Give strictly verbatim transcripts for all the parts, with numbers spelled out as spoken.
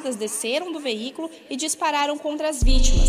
desceram do veículo e dispararam contra as vítimas.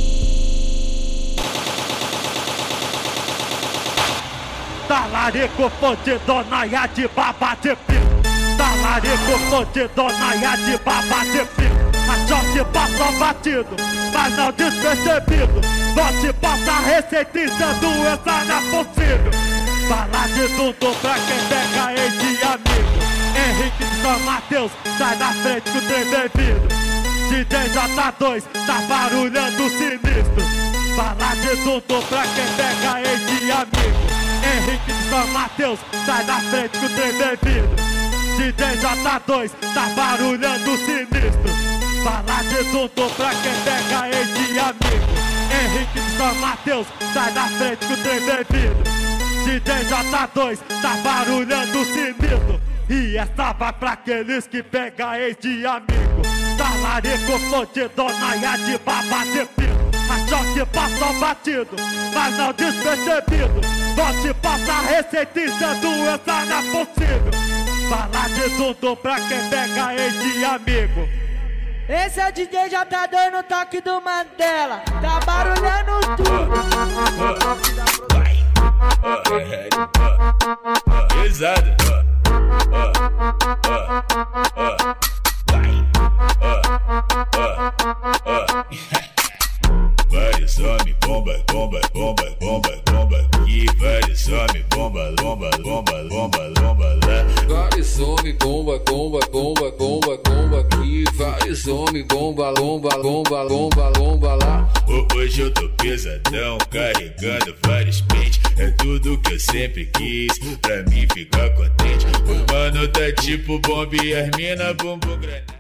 Talarico fudido na ia de baba de pico. Talarico fudido na ia de baba de pico. A choque passa batido, mas não despercebido. Bote passa receita e doença não é possível. Fala de tudo pra quem pega ex de amigo. Henrique de São Mateus, sai da frente com o trem bem-vindo. D J J dois, tá barulhando sinistro. Fala de tudo pra quem pega ex de amigo. Henrique de São Mateus, sai da frente com o trem bem-vindo. D J J dois, tá barulhando sinistro. Fala de tudo pra quem pega ex de amigo. Henrique de São Mateus, sai da frente com o trem bem-vindo. D J J dois, tá barulhando sinistro. E essa vai pra aqueles que pega ex de amigo. Talarico fudido na ia de baba de pico. A choque passa batido, mas não despercebido. Bote passa receita e doença não é possível. Fala de tudo pra quem pega ex de amigo. Esse é o D J J dois no toque do Mandela. Tá barulhando tudo. Pesado. Vários homens, bomba, bomba, bomba, bomba, bomba aqui. Vários homens, bomba, bomba, bomba, bomba, bomba lá. Vários homens, bomba, bomba, bomba, bomba, bomba aqui. Vários homens, bomba, bomba, bomba, bomba, bomba lá. Hoje eu tô pesadão, carregando vários pentes. É tudo que eu sempre quis, pra mim ficar contente. O mano tá tipo bomba e as mina bumbum granate.